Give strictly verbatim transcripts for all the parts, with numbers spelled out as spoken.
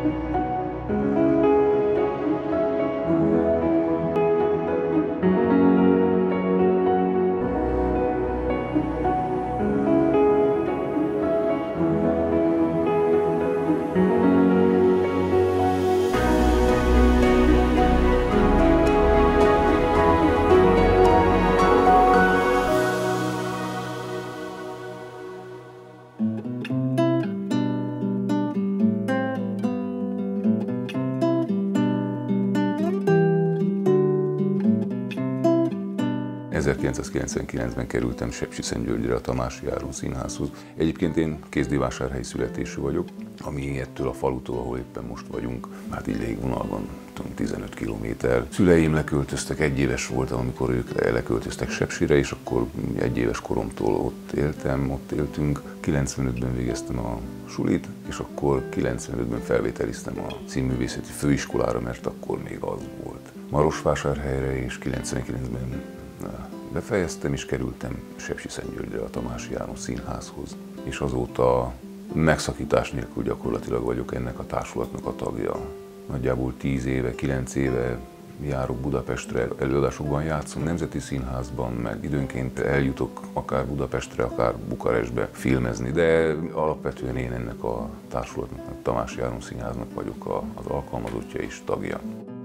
ezerkilencszázkilencvenkilencben kerültem Sepsiszentgyörgyre a Tamási Áron Színházhoz. Egyébként én kézdivásárhelyi születésű vagyok, ami ettől a falutól, ahol éppen most vagyunk, hát így légvonalban tizenöt kilométer. Szüleim leköltöztek, egy éves voltam, amikor ők leköltöztek Sepsire, és akkor egy éves koromtól ott éltem, ott éltünk. kilencvenötben végeztem a sulit, és akkor kilencvenötben felvételiztem a színművészeti főiskolára, mert akkor még az volt. Marosvásárhelyre, és kilencvenkilencben befejeztem, és kerültem Sepsiszentgyörgyre a Tamási Áron Színházhoz. És azóta megszakítás nélkül gyakorlatilag vagyok ennek a társulatnak a tagja. Nagyjából tíz éve, kilenc éve járok Budapestre, előadásokban játszom, Nemzeti Színházban, meg időnként eljutok akár Budapestre, akár Bukarestbe filmezni, de alapvetően én ennek a társulatnak, a Tamási Áron Színháznak vagyok az alkalmazottja és tagja.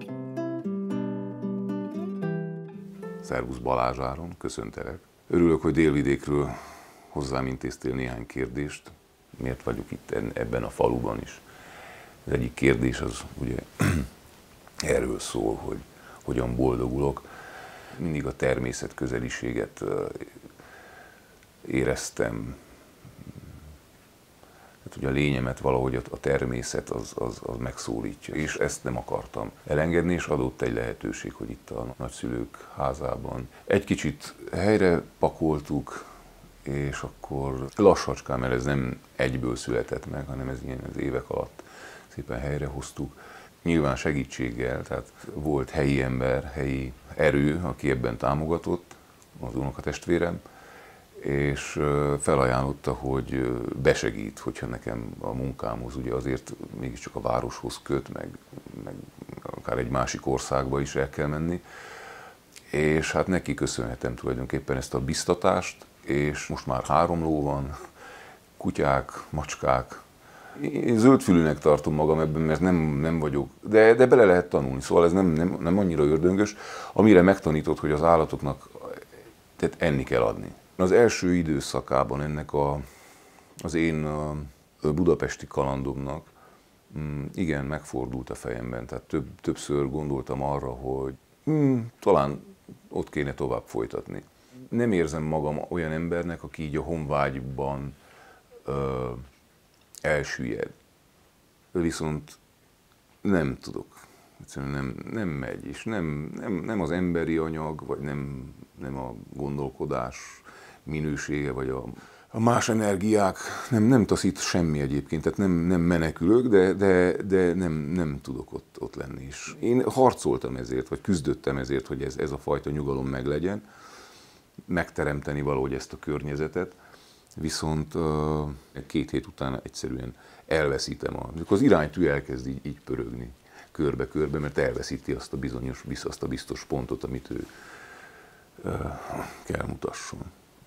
Szervusz Balázs Áron, köszöntelek. Örülök, hogy Délvidékről hozzám intéztél néhány kérdést. Miért vagyok itt ebben a faluban is? Az egyik kérdés az ugye erről szól, hogy hogyan boldogulok. Mindig a természet közeliséget éreztem. Hát, hogy a lényemet valahogy a természet az, az, az megszólítja, és ezt nem akartam elengedni, és adott egy lehetőség, hogy itt a nagyszülők házában egy kicsit helyre pakoltuk, és akkor lassacskán, mert ez nem egyből született meg, hanem ez ilyen az évek alatt szépen helyrehoztuk. Nyilván segítséggel, tehát volt helyi ember, helyi erő, aki ebben támogatott, az unokatestvérem, és felajánlotta, hogy besegít, hogyha nekem a munkámhoz, ugye azért mégiscsak a városhoz köt, meg, meg akár egy másik országba is el kell menni, és hát neki köszönhetem tulajdonképpen ezt a biztatást, és most már három ló van, kutyák, macskák. Én zöldfülűnek tartom magam ebben, mert nem, nem vagyok, de, de bele lehet tanulni, szóval ez nem, nem, nem annyira ördöngös, amire megtanított, hogy az állatoknak tehát enni kell adni. Az első időszakában ennek a, az én a budapesti kalandomnak igen, megfordult a fejemben, tehát több, többször gondoltam arra, hogy hmm, talán ott kéne tovább folytatni. Nem érzem magam olyan embernek, aki így a honvágyban ö, elsüllyed. Viszont nem tudok, egyszerűen nem, nem megy, és nem, nem, nem az emberi anyag, vagy nem, nem a gondolkodás minősége, vagy a, a más energiák, nem, nem taszít semmi egyébként, tehát nem, nem menekülök, de, de, de nem, nem tudok ott, ott lenni is. Én harcoltam ezért, vagy küzdöttem ezért, hogy ez, ez a fajta nyugalom meglegyen, megteremteni valahogy ezt a környezetet, viszont uh, két hét után egyszerűen elveszítem, a, az iránytű elkezd így, így pörögni körbe-körbe, mert elveszíti azt a bizonyos, azt a biztos pontot, amit ő uh, kell mutasson.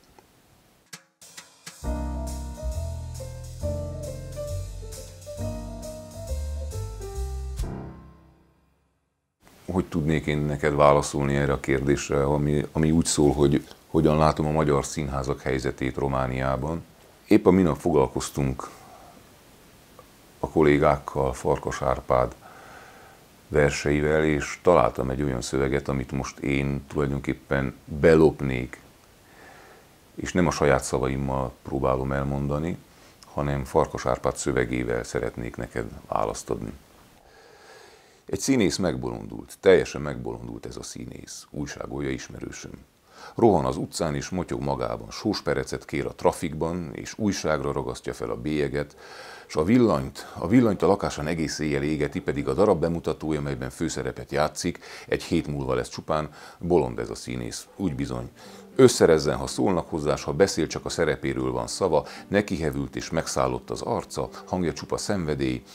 Hogy tudnék én neked válaszolni erre a kérdésre, ami, ami úgy szól, hogy hogyan látom a magyar színházak helyzetét Romániában. Épp a minap foglalkoztunk a kollégákkal, Farkas Árpád verseivel, és találtam egy olyan szöveget, amit most én tulajdonképpen belopnék, és nem a saját szavaimmal próbálom elmondani, hanem Farkas Árpád szövegével szeretnék neked választ adni. Egy színész megbolondult, teljesen megbolondult ez a színész, újságolja ismerősöm. Rohan az utcán és motyog magában, sósperecet kér a trafikban, és újságra ragasztja fel a bélyeget, és a villanyt, a villanyt a lakásán egész éjjel égeti, pedig a darab bemutatója, melyben főszerepet játszik, egy hét múlva lesz csupán, bolond ez a színész, úgy bizony. Összerezzen, ha szólnak hozzá, ha beszél, csak a szerepéről van szava, nekihevült és megszállott az arca, hangja csupa szenvedély,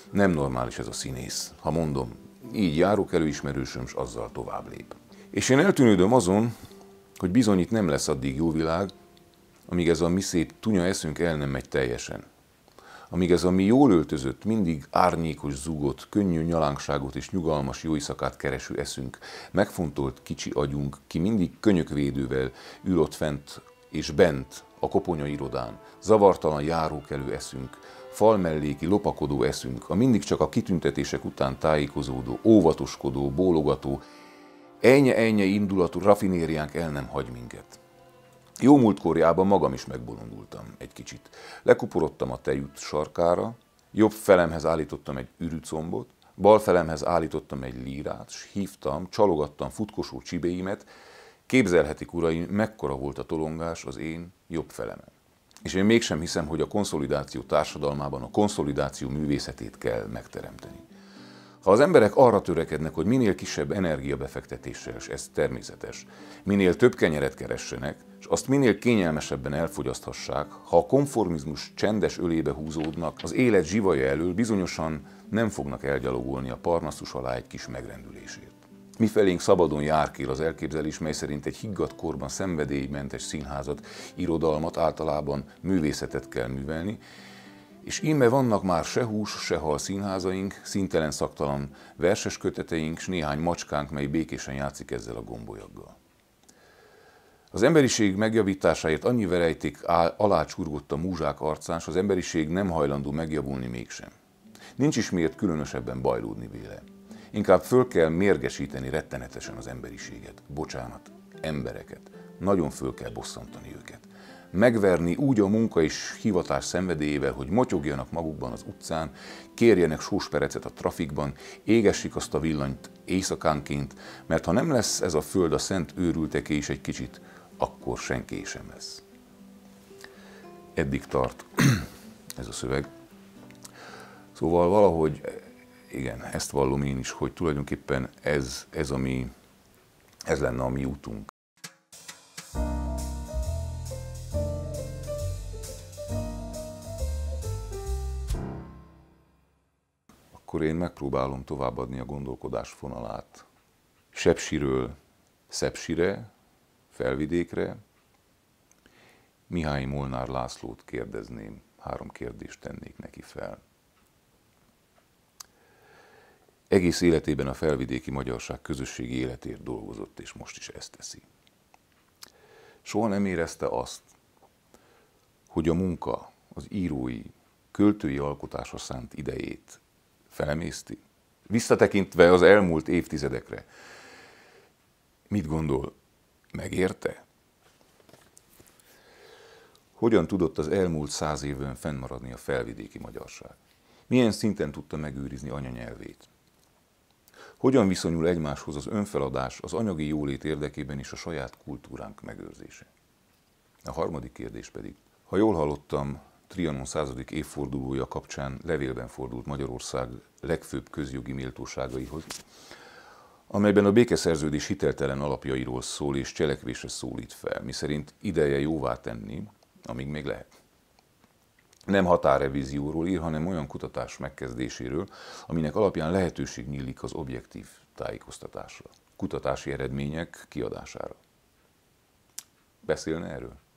Nem normális ez a színész. Ha mondom, így járókelő ismerősöm, s azzal tovább lép. És én eltűnődöm azon, hogy bizony itt nem lesz addig jó világ, amíg ez a mi szép tunya eszünk el nem megy teljesen. Amíg ez a mi jól öltözött, mindig árnyékos zugot, könnyű nyalánkságot és nyugalmas jó éjszakát kereső eszünk, megfontolt kicsi agyunk, ki mindig könyökvédővel ül ott fent és bent a koponya irodán, zavartalan járókelő eszünk, falmelléki lopakodó eszünk, a mindig csak a kitüntetések után tájékozódó, óvatoskodó, bólogató, ennye-ennye indulatú rafinériánk el nem hagy minket. Jó múltkorjában magam is megbolondultam egy kicsit. Lekuporodtam a tejút sarkára, jobb felemhez állítottam egy ürücombot, bal felemhez állítottam egy lírát, s hívtam, csalogattam futkosó csibéimet. Képzelhetik, uraim, mekkora volt a tolongás az én jobb felemen. És én mégsem hiszem, hogy a konszolidáció társadalmában a konszolidáció művészetét kell megteremteni. Ha az emberek arra törekednek, hogy minél kisebb energiabefektetéssel, és ez természetes, minél több kenyeret keressenek, és azt minél kényelmesebben elfogyaszthassák, ha a konformizmus csendes ölébe húzódnak, az élet zsivaja elől bizonyosan nem fognak elgyalogolni a parnaszus alá egy kis megrendülésért. Mifelénk szabadon járkél az elképzelés, mely szerint egy higgadt korban szenvedélymentes színházat, irodalmat, általában művészetet kell művelni, és íme vannak már se hús, se hal színházaink, színtelen szaktalan verses köteteink, s néhány macskánk, mely békésen játszik ezzel a gombolyaggal. Az emberiség megjavításáért annyi verejték alá csurgott a múzsák arcán, s az emberiség nem hajlandó megjavulni mégsem. Nincs is miért különösebben bajlódni véle. Inkább föl kell mérgesíteni rettenetesen az emberiséget, bocsánat, embereket. Nagyon föl kell bosszantani őket. Megverni úgy a munka és hivatás szenvedélyével, hogy motyogjanak magukban az utcán, kérjenek sósperecet a trafikban, égessék azt a villanyt éjszakánként, mert ha nem lesz ez a föld a szent őrülteké is egy kicsit, akkor senki sem lesz. Eddig tart ez a szöveg. Szóval valahogy, igen, ezt vallom én is, hogy tulajdonképpen ez, ez, a mi, ez lenne a mi útunk. Akkor én megpróbálom továbbadni a gondolkodás fonalát. Sepsiről Szepsire, Felvidékre. Mihály Molnár Lászlót kérdezném, három kérdést tennék neki fel. Egész életében a felvidéki magyarság közösségi életért dolgozott, és most is ezt teszi. Soha nem érezte azt, hogy a munka, az írói, költői alkotásra szánt idejét felemészti? Visszatekintve az elmúlt évtizedekre, mit gondol, megérte? Hogyan tudott az elmúlt száz évben fennmaradni a felvidéki magyarság? Milyen szinten tudta megőrizni anyanyelvét? Hogyan viszonyul egymáshoz az önfeladás, az anyagi jólét érdekében is a saját kultúránk megőrzése? A harmadik kérdés pedig, ha jól hallottam, Trianon századik évfordulója kapcsán levélben fordult Magyarország legfőbb közjogi méltóságaihoz, amelyben a békeszerződés hiteltelen alapjairól szól és cselekvésre szólít fel, miszerint ideje jóvá tenni, amíg még lehet. Nem határrevízióról ír, hanem olyan kutatás megkezdéséről, aminek alapján lehetőség nyílik az objektív tájékoztatásra, kutatási eredmények kiadására. Beszélne erről?